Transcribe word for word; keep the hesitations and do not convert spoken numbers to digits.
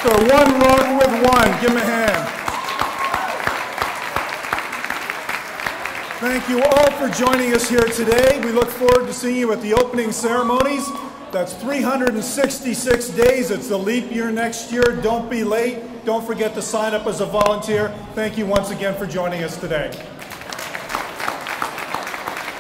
Pastor, One Rock with One. Give him a hand. Thank you all for joining us here today. We look forward to seeing you at the opening ceremonies. That's three hundred sixty-six days. It's the leap year next year. Don't be late. Don't forget to sign up as a volunteer. Thank you once again for joining us today.